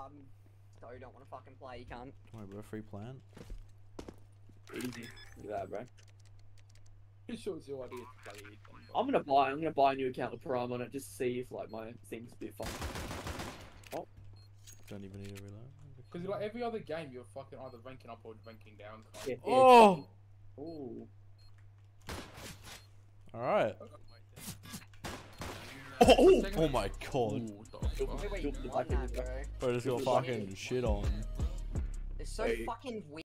So you don't want to fucking play, you can't. Don't worry, bro. Free plant. Easy. Look at that, bro. Who shows your idea to play it? I'm gonna buy a new account with Prime on it just to see if like my thing's a bit fun. Don't even need to reload. Because like every other game, you're fucking either ranking up or ranking down. Kind Yeah, Oh! Ooh. Alright. Oh! Oh my god. Ooh, the fuck? Wait, Look, what the that, bro? Bro, just got fucking shit on. It's so Wait. fucking weird.